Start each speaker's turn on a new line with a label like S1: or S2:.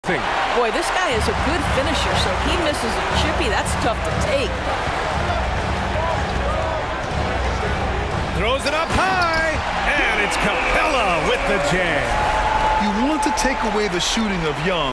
S1: Boy, this guy is a good finisher, so he misses a chippy. That's tough to take.
S2: Throws it up high, and it's Capela with the jam.
S3: You want to take away the shooting of Young.